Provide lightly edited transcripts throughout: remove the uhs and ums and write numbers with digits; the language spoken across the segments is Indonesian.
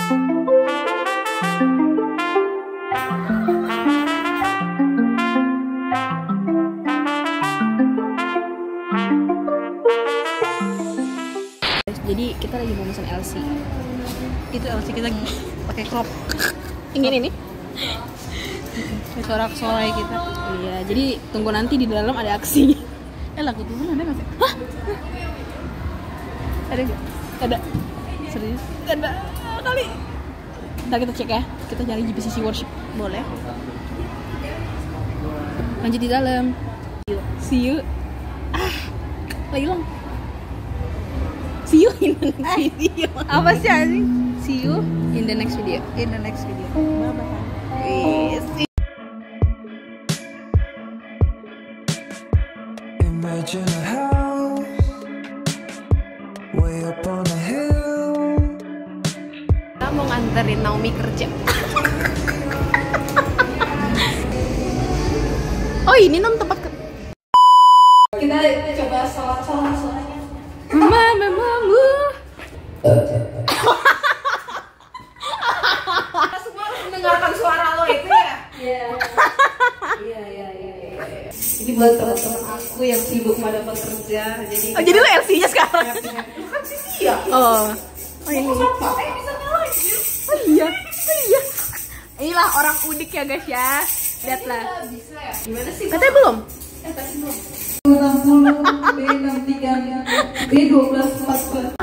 Jadi kita lagi mau pesan LC. Itu LC kita pakai crop. Ini. Sorak-sorai kita. Iya, jadi tunggu nanti di dalam ada aksi. Lagu Tuhan ada nggak sih? Hah? Ada nggak? Ada. Serius? Ada kali. Ntar kita cek ya. Kita cari GPCC worship. Boleh. Lanjut di dalam. See you. Lagi long. See you in the next video. Apa sih anjing? See you In the next video. in the next video. Bye-bye. Imagine a house way up on a hill. Kita mau nganterin Naomi kerja. Oh ini non tempat kita coba suaranya. Mamamu. Semua harus mendengarkan suara lo itu ya. Iya. Ini buat teman-teman aku yang sibuk pada bekerja. Oh jadi lo LC-nya sekarang? Kan sih ya. Oh ini. Bisa nyalain. Oh iya. Inilah orang udik ya guys ya. Lihatlah. Bisa ya. Gimana sih? Katanya belum? Tadi belum. 60 B63 B12 14.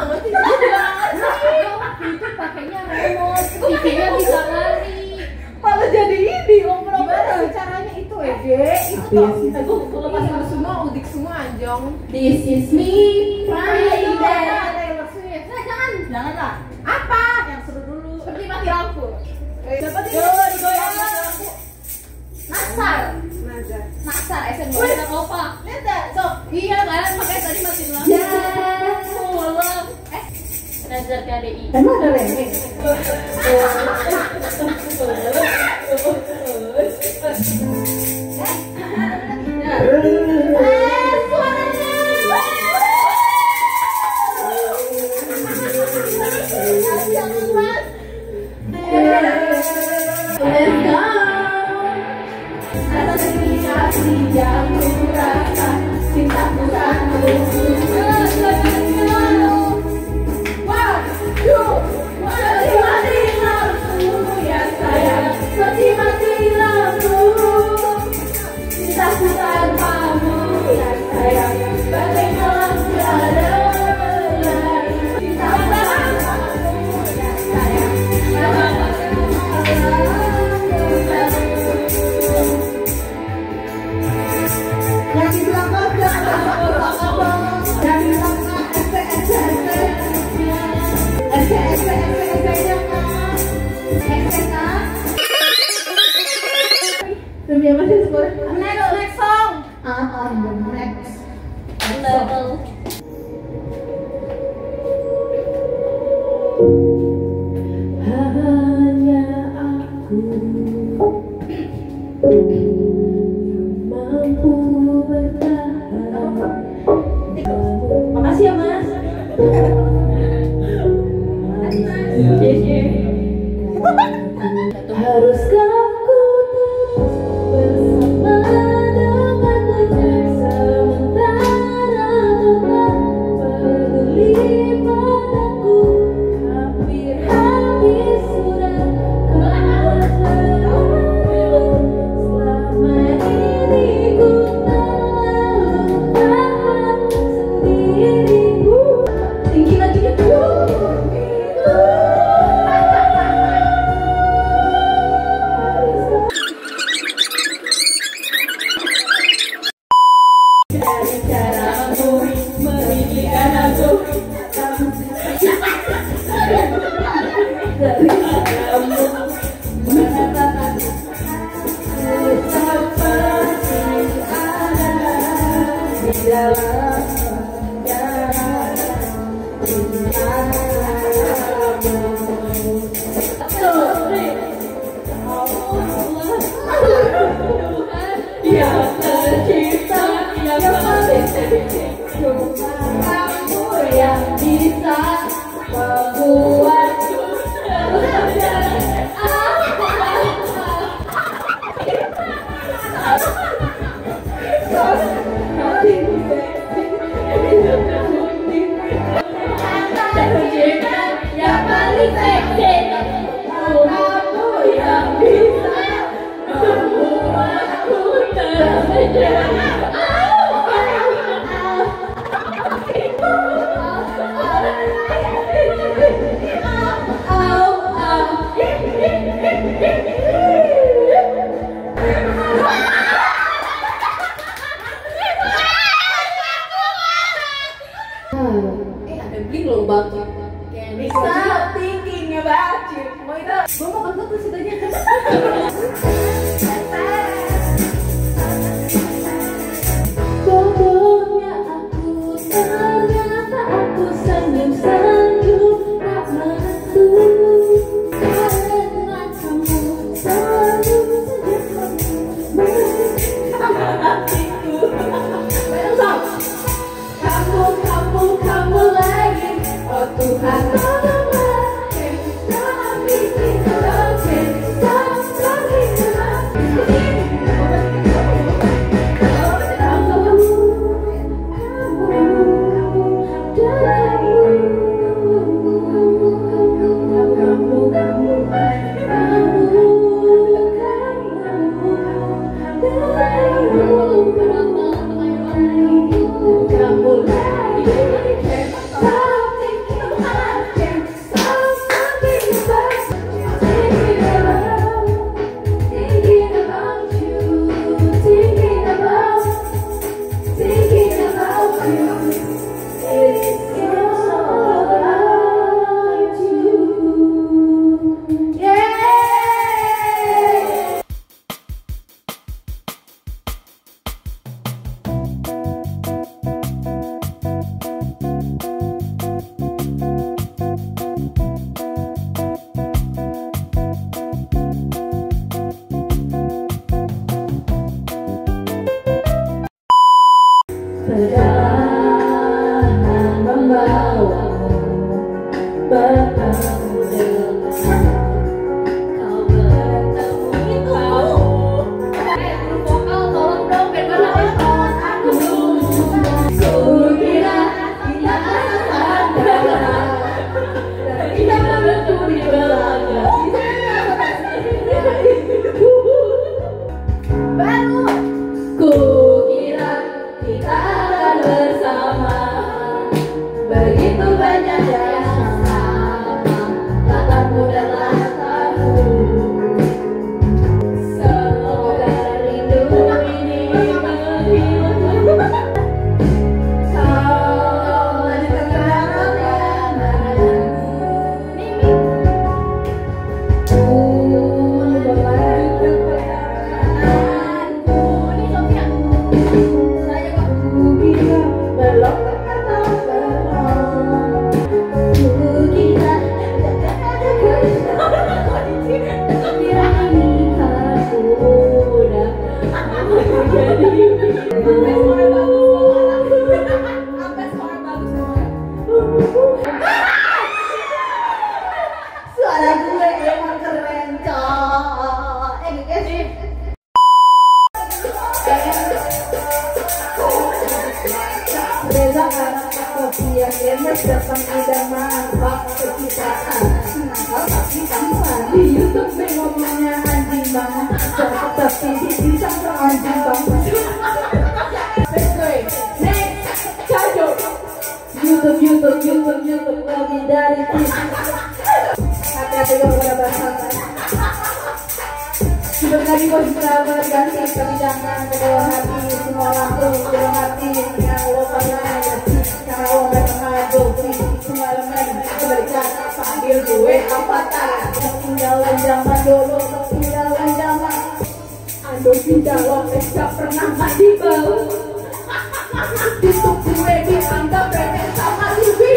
Itu pakainya remote, TV-nya bisa lari. Malah jadi ini ngobrol. Gimana caranya itu itu tuh kalau pas semua udik semua anjong. This is me Friday. Jangan lah. Apa? Yang seru dulu. Seperti mati lampu. Dapat itu. Nasar SM kita opa. Lihat dah, sok. Iya kan, makanya tadi mati lampu. Ya. Tolong. Nazar KDI. Emang ada remeh? Demi apa sih skor? Next song. Next. Level. Hanya aku mampu bertahan. Makasih ya Mas. Haruskah aku terus bersama denganmu sementara tetap peduli padaku, hampir habis sudah kau terlalu selama ini ku terlalu tahan sendiriku. Tinggi lagi dulu. Kamu yang bisa membuatku seksi, kamu yang bisa membuatku terpejam. Ada bling loh bang. Stop thinking about you. Mau itu? Gue mau kentut tuh ceritanya. Bodohnya aku, ternyata aku senyum-senyum tak menentu. Karena kamu selalu saja hatiku. Kamu lagi. Oh Tuhan, perjalanan membawamu bertemu dengan kau bertemu itu vokal tolong dong biar aku kukira kita akan berjalan dan kita bertemu di belakang baru kukira kita akan bersama. Begitu banyak yang sama, tatapmu dan latarmu. Semoga rindu ini menghibur. Kau lanjutkan perjalananmu. Suara gue emang keren cok. Reza anak kopi yang gemes datang udah masak kekitaan. Nakal tapi tampan. Di YouTube ngomongnya anjing banget. Tapi di sangka anjing banget. Next, Cajo. YouTube lebih dari TV. Hati-hati kalau pada bahasa. Sebentar di bos kerabat ganti tapi jangan kedua hati semua langsung kedua hati yang lo pernah hati karena lo gak pernah joki semua elemen kebalikan panggil gue avatar ketinggalan zaman dulu ketinggalan zaman aduh tidak lo gak pernah mandi bau tutup gue dianggap remeh sama Lubi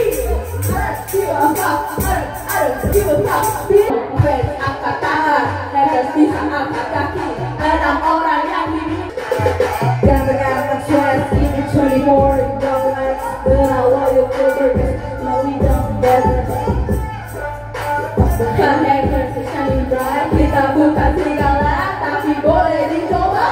ada di bawah angkat tangan harus bisa angkat kaki 6 orang yang hidup dan berangkat sweat ini 24 don't like but I want you to work no we don't better bukan hackers shining bright kita bukan serigala tapi boleh dicoba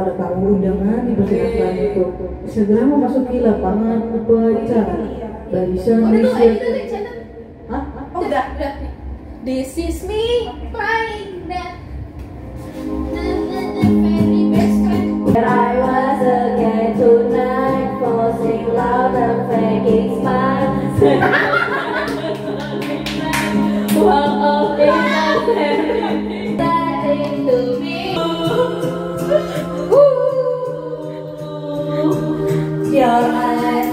para tamu undangan dipersilakan untuk segera memasuki lapangan upacara barisan disiapkan. Hah? Oh, udah. This is me flying that. Very best friend. There I was again tonight, forcing loud and faking smile. One of the starting to me. Your eyes.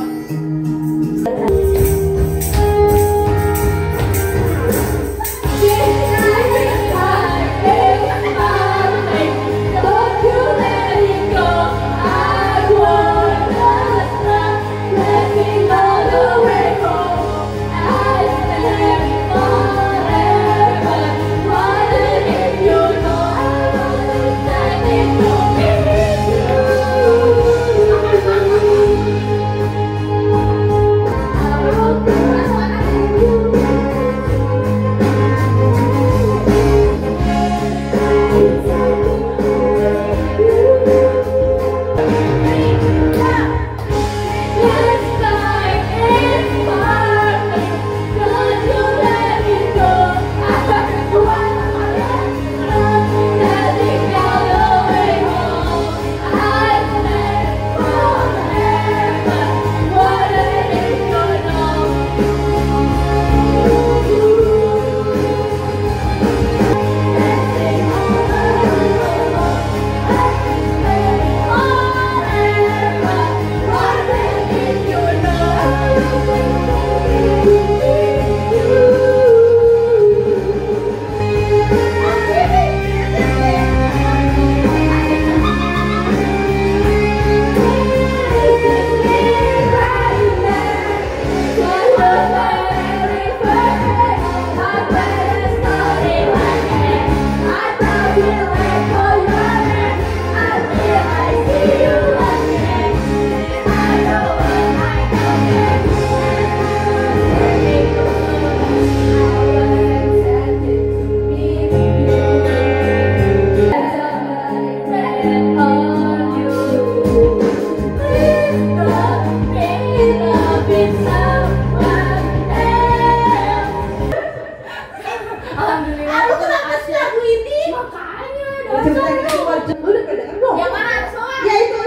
Yang mana? Ya itu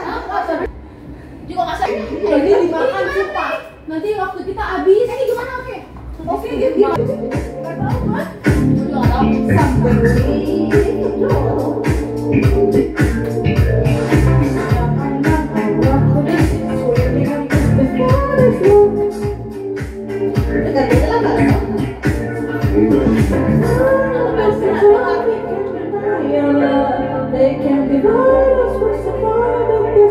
Juga nggak sayang. ini dimakan sumpah. Nanti waktu kita habis. Ini gimana? Oke, gimana? Juga nggak tahu. They can divide us with surviving this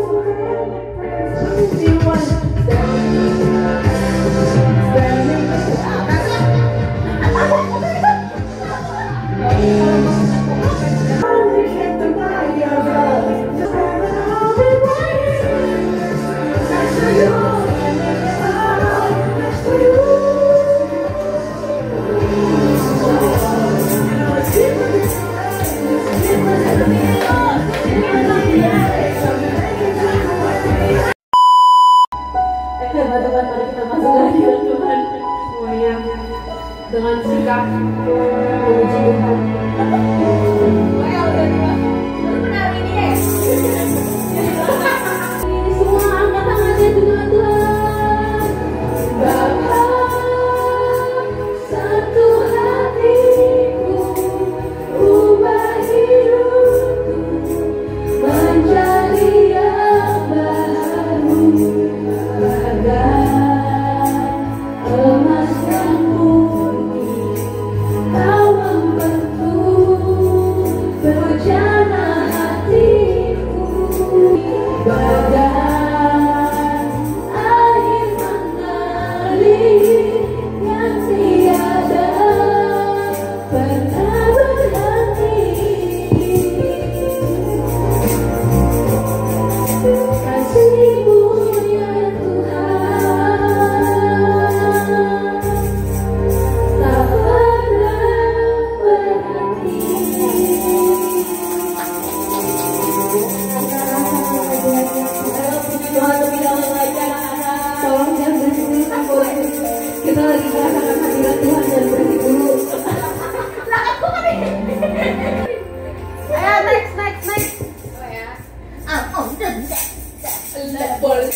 Boleh.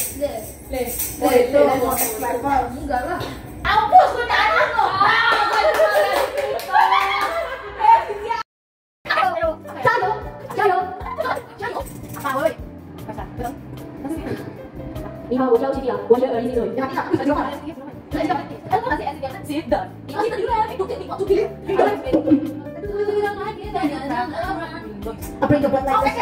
Enggak lah. Hapus gue taruh lo. Apa yang buat like?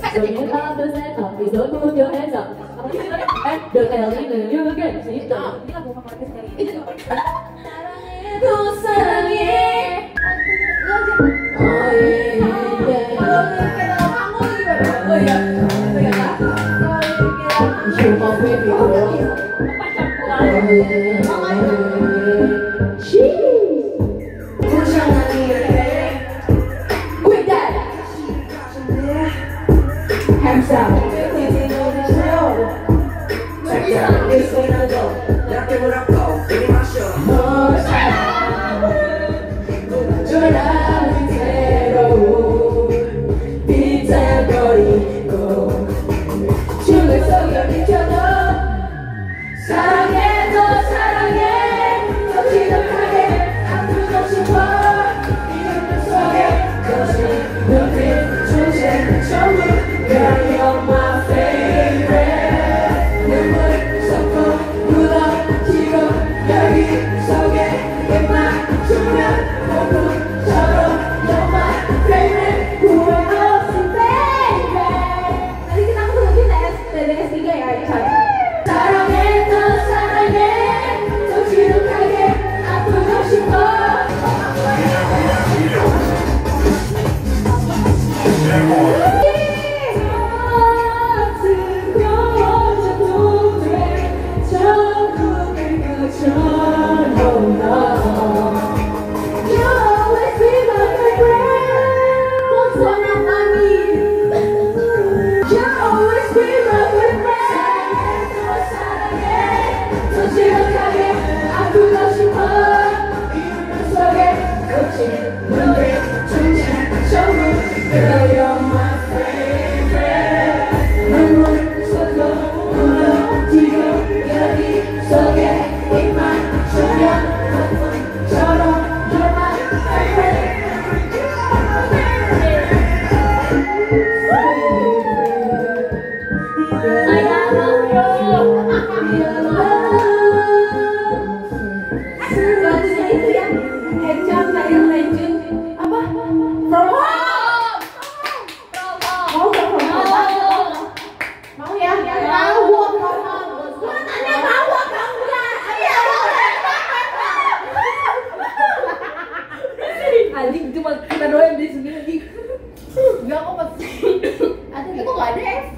Anjing cuma kita doang di sendiri. Enggak kok pasti. Ada kok enggak ada F.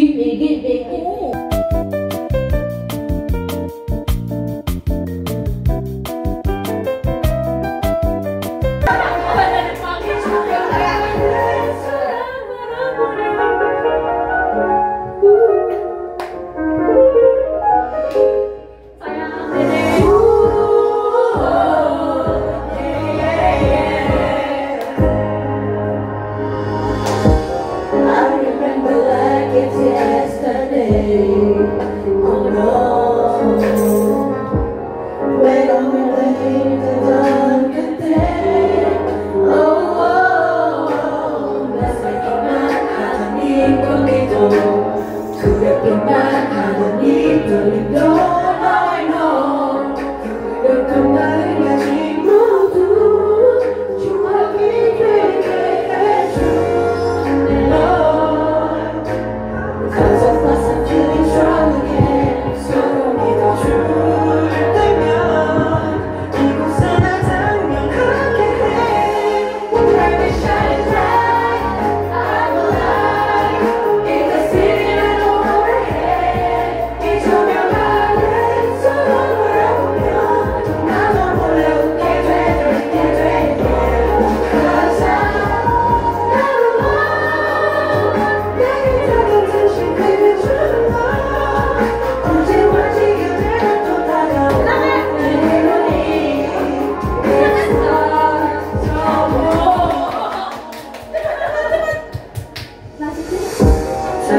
Gini.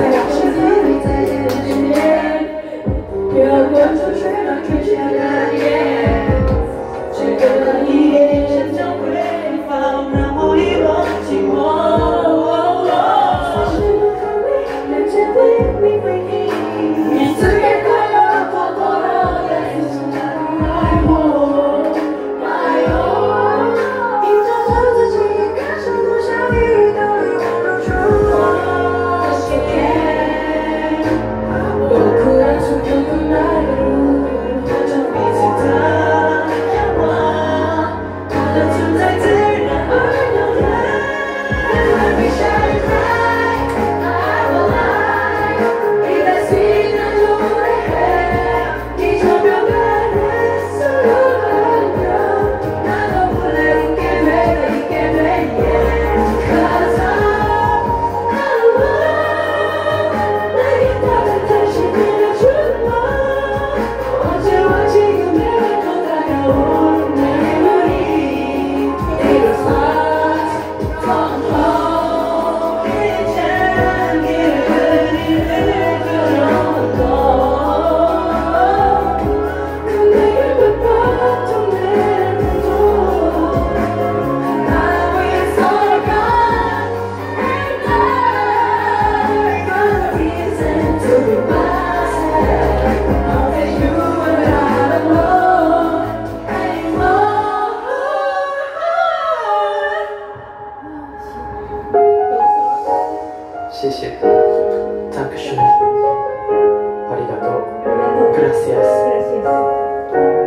谢谢 Dankeschön ありがとう Gracias